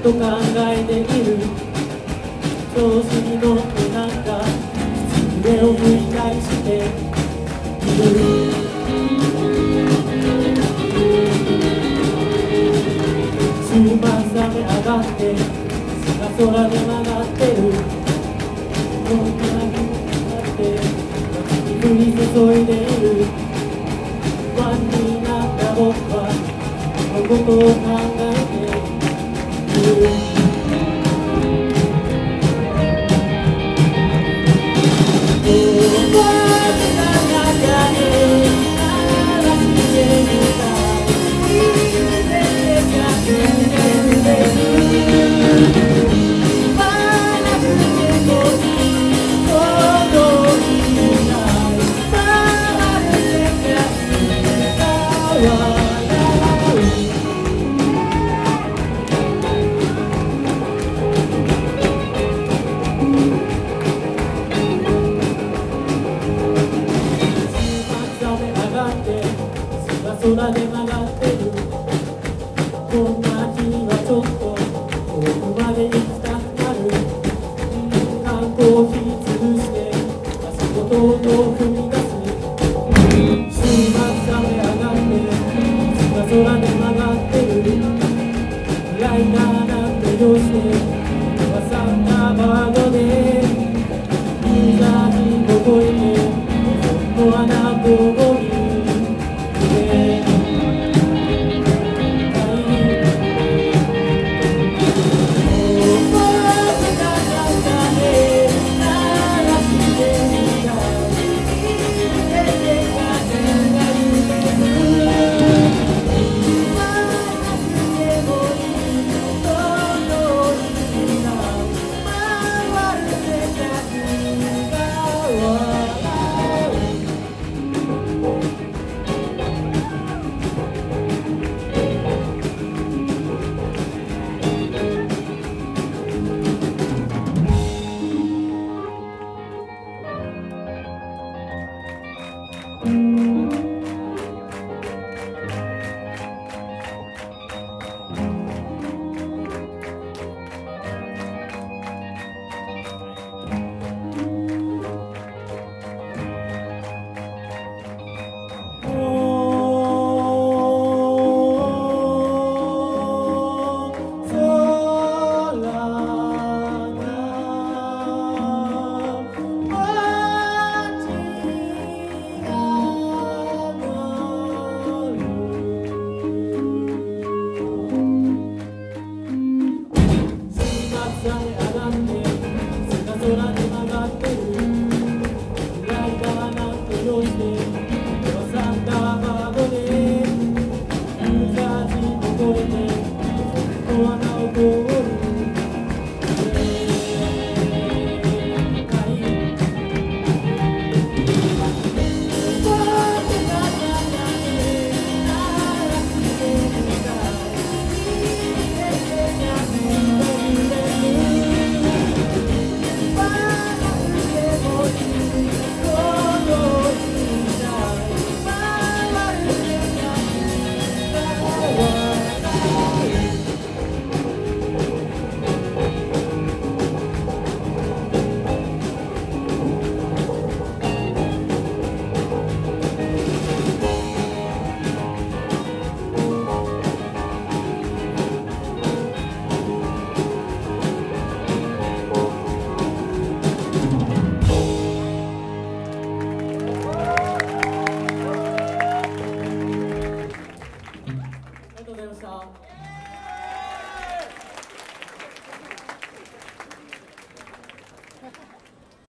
と考えている。調子に乗ってなんか上を繰り返している。週末雨上がって空で曲がってる。こんな日もあって降り注いでいる。不安になった僕はこのことを考えている。空で曲がってる。こんな日はちょっと遠くまで行きたくなる。缶コーヒー潰して足元を踏み出す。週末雨上がって空で曲がってる。ライターなんてよして